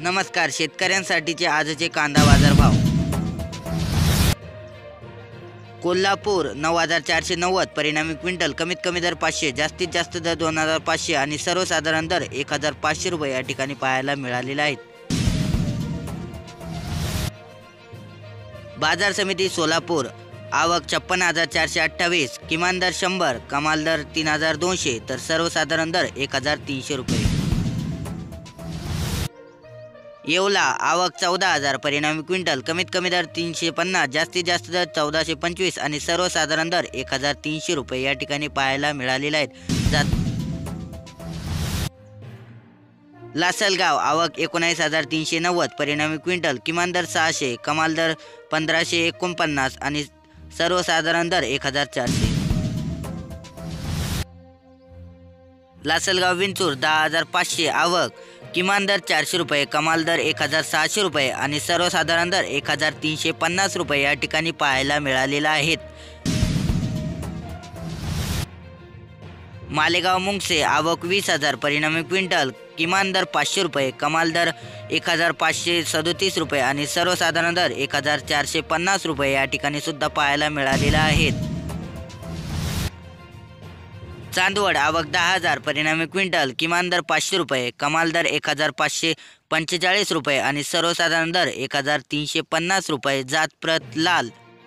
नमस्कार, शेतकऱ्यांसाठीचे आजचे कांदा बाजार भाव। कोल्हापूर 9490 परिणामी क्विंटल, कमीत कमी दर 500, जास्तीत जास्त दर 2500 आणि सर्वसाधारण दर 1500 रुपये या ठिकाणी पाहायला मिळालेला आहे। बाजार समिती सोलापूर आवक 56,428, किमान दर 100, कमाल दर 3,200 तर सर्वसाधारण दर 1,300 रुपये। येवला आवक 14,000 परिणामी क्विंटल, कमीत कमी दर 350, जास्तीत जास्त दर 1425 आणि सर्वसाधारण दर 1,300 रुपये या ठिकाणी पाहायला मिळालेला आहे। लासलगाव आवक 19,390 परिणामी क्विंटल, किमान दर 600, कमाल दर 1,549 आणि सर्वसाधारण दर 1,400। लासलगाव विंचूर 10,500 आवक, किमान दर 400 रुपये, कमाल दर 1,600 रुपये आणि सर्वसाधारण दर 1,350 रुपये या ठिकाणी पाहायला मिळालेला आहे। मालेगाव मुंगसे आवक 20,000 परिणामी क्विंटल, किमान दर 500 रुपये, कमाल दर 1,537 रुपये आणि सर्वसाधारण दर 1,450 रुपये या ठिकाणी सुद्धा पाहायला मिळालेला आहे। चांदवड आवक 10,000 परिणामी क्विंटल, किमान दर 500 रुपये, कमाल दर 1,545 रुपये आणि सर्वसाधारण दर 1,350 रुपये। जात प्रत लाल।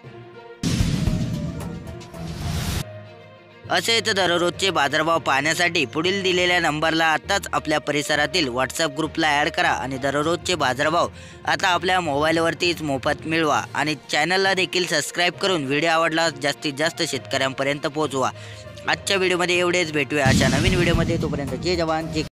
असेच दररोजचे बाजारभाव पाहण्यासाठी पुढील दिलेल्या नंबरला आत्ताच आपल्या परिसरातील व्हॉट्सअप ग्रुपला ॲड करा आणि दररोजचे बाजारभाव आता आपल्या मोबाईलवरतीच मोफत मिळवा आणि चॅनलला देखील सबस्क्राईब करून व्हिडिओ आवडल्यास जास्तीत जास्त शेतकऱ्यांपर्यंत पोहोचवा। आजच्या व्हिडिओमध्ये एवढेच, भेटूया अशा नवीन व्हिडिओमध्ये। तोपर्यंत जय जवान जय